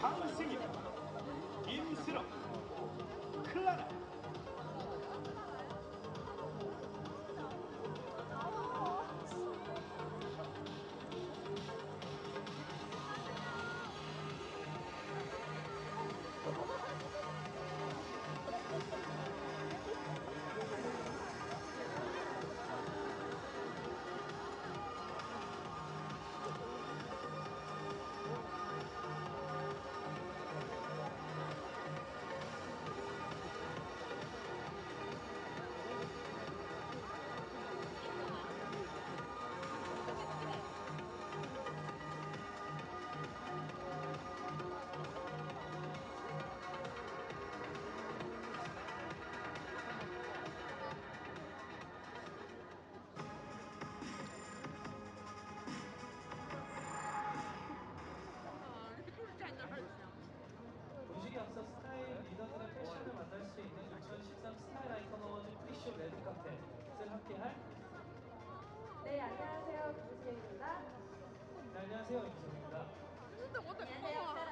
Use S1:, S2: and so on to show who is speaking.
S1: 강승희, 임슬업, 클라라.
S2: 본식에 앞서 스타일 리더들의 패션을 만날 수 있는 2013 스타일 아이콘 어워즈 프리쇼 레드 카페를 함께할.
S3: 네, 안녕하세요. 김수경입니다.
S2: 네, 안녕하세요, 임성입니다.
S3: 안녕하세요,